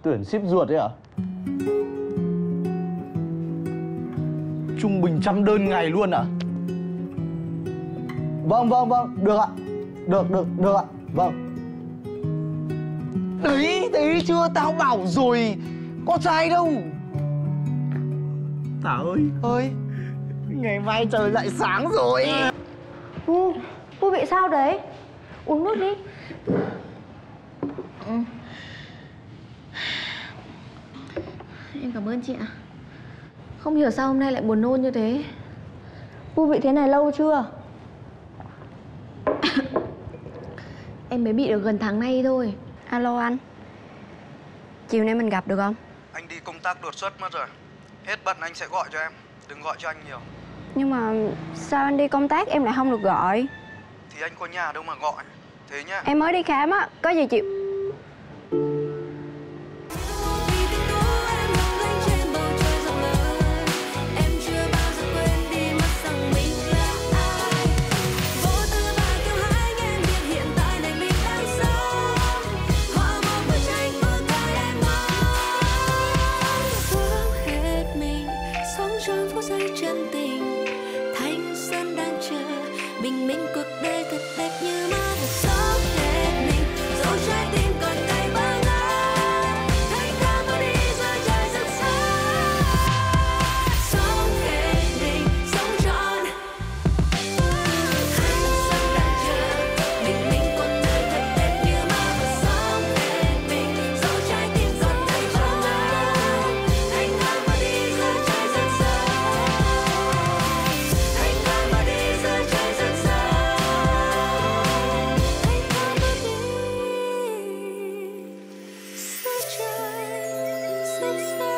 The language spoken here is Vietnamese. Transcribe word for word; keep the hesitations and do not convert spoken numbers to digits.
Tuyển ship ruột đấy à? Trung bình trăm đơn ngày luôn à? Vâng vâng vâng, được ạ. Được được được ạ. Vâng. Đấy, thấy chưa, tao bảo rồi, có sai đâu. Thảo ơi, ơi, ngày mai trời lại sáng rồi. Pu, Pu bị sao đấy? Uống nước đi. Ừ. Em cảm ơn chị ạ. Không hiểu sao hôm nay lại buồn nôn như thế. Pu bị thế này lâu chưa? Em mới bị được gần tháng nay thôi. Alo anh, chiều nay mình gặp được không? Anh đi công tác đột xuất mất rồi. Hết bận anh sẽ gọi cho em. Đừng gọi cho anh nhiều. Nhưng mà sao anh đi công tác em lại không được gọi? Thì anh có nhà đâu mà gọi. Thế nhá. Em mới đi khám á, có gì chịu. Bình minh cuộc đời thật đẹp như mơ được sống hết mình, dẫu trái tim còn cay bơ ngỡ, thanh thang tôi đi giữa trời rất xa. Sống hết mình, sống trọn thanh xuân đang chờ. Bình minh cuộc đời thật đẹp như mơ và sống hết mình, dẫu trái tim còn cay bơ ngỡ, thanh thang tôi đi giữa trời rất xa. Thanh thang tôi đi giữa trời rất xa. Sunshine, sunshine.